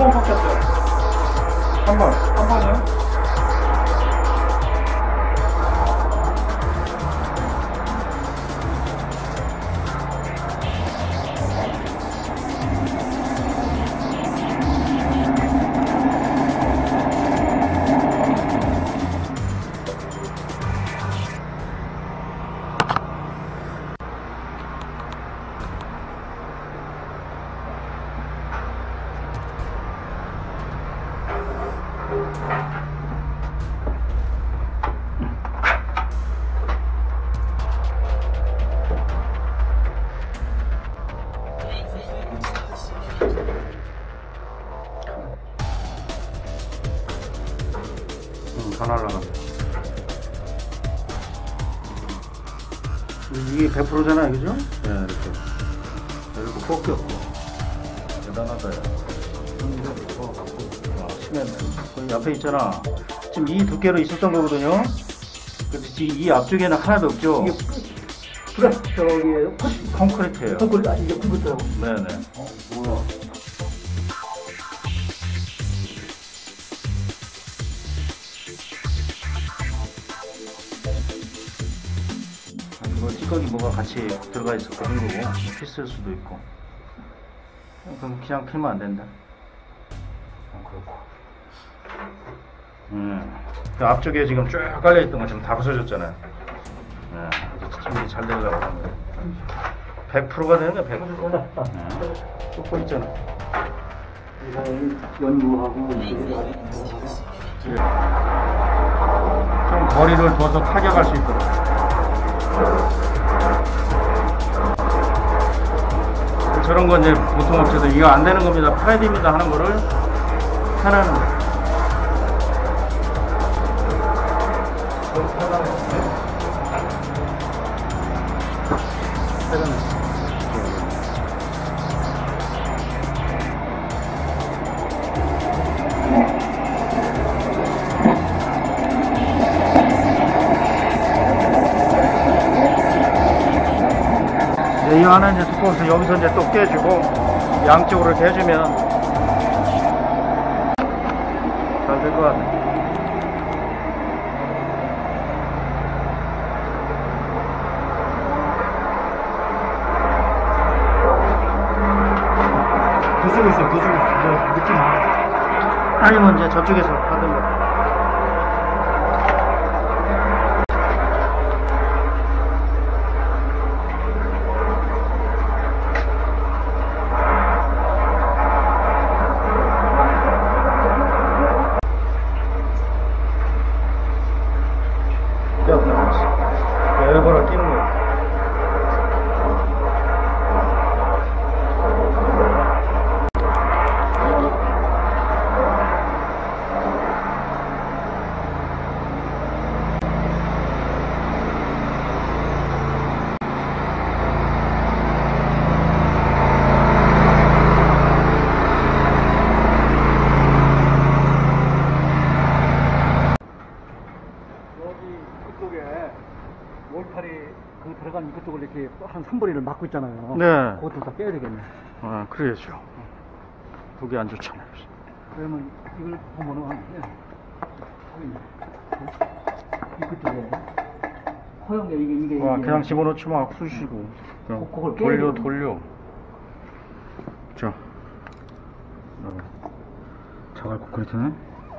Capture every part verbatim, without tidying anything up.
번 바뀌었어요. 한 번, 한 번이요? 다 날라간다. 이게 백 퍼센트잖아요, 그죠? 네, 이렇게. 이렇게 꺾였고. 대단하다, 야. 아, 심했네. 거기 앞에 있잖아. 지금 이 두께로 있었던 거거든요? 근데 지금 이 앞쪽에는 하나도 없죠? 이게, 그래, 저기, 콘크리트예요. 콘크리트, 아니, 이게 콘크리트라고. 네네. 어, 뭐야. 뭐 찌꺼기 뭐가 같이 들어가 있었고 그런 거고 피스일 수도 있고. 그럼 그냥 피면 안 된다. 어, 그렇고. 음. 그 앞쪽에 지금 쭉 깔려 있던 거 지금 다 부서졌잖아요. 네. 아주 잘 되려고 하는 거예요. 백 퍼센트가 되는 거야, 백 퍼센트. 네. 뚫고 있잖아. 이거는 연구하고 좀 거리를 둬서 타격할 수 있도록. 저런 건 이제 보통 업체들 이거 안 되는 겁니다. 팔아야 됩니다 하는 거를 하나는 이 하나 이제 두꺼워서 여기서 이제 또 깨주고 양쪽으로 이렇게 해주면 잘 될 것 같네. 부수고 있어요, 부수고 있어요. 느낌 나. 아니면 이제 저쪽에서 하던 거. 에어건을 끼는 거예요. 몰탈이 그 들어간 그쪽을 이렇게 한 삼 분의 일을 막고 있잖아요. 네. 그것도 다 빼야 되겠네. 아, 그래야죠. 그게 안 좋잖아요. 그러면 이걸 보면은, 네. 이 그쪽에 허용에 이게 이게. 와, 이게 그냥 집어넣지 마, 쑤시고. 그냥 그- 그걸 돌려, 깨야 돌려. 자. 어. 자갈 콘크리트네.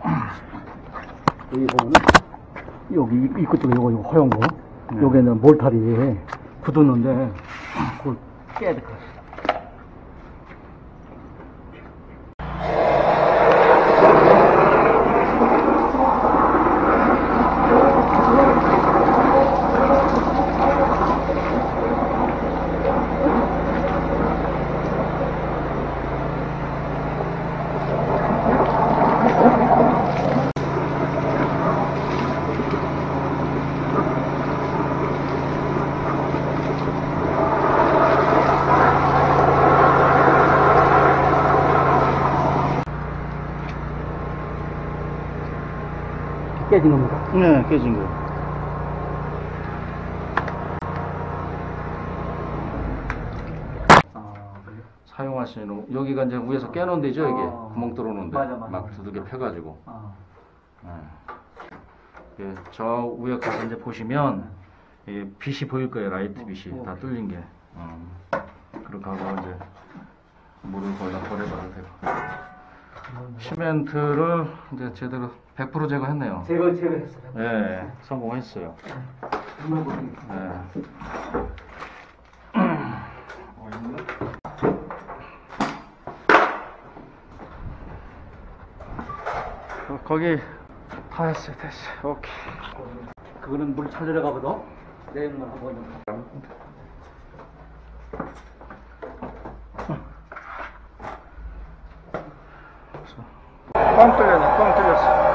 여기 보면은 여기 이, 이 끝쪽에 요거 요거 허용 거. 네. 여기는 몰탈이 굳었는데 그걸 깨야 될 것 같아요. 깨진 겁니다. 네, 깨진 거. 아, 그래요? 사용하시 해놨으니 여기가 이제 위에서 깨놓은 데죠 여기 어. 구멍 뚫어놓은 맞아, 맞아, 데막 맞아. 두들겨 패가지고. 아. 예. 예, 저 위에 가서 이제 보시면 이 빛이 보일 거예요. 라이트 빛이 어, 어. 다 뚫린 게. 어. 그렇게 하고 이제 물을 거기다 버려봐도 되고. 시멘트를 이제 제대로 백 퍼센트 제거했네요. 제거 제거했어. 예, 성공했어요. 정말 보기. 예. 어, 거기 다 했어요. 됐어요. 오케이. 그거는 물 잘 내려가거든. 내용만 한번. 뻥 뚫렸네. 뻥 뚫렸어.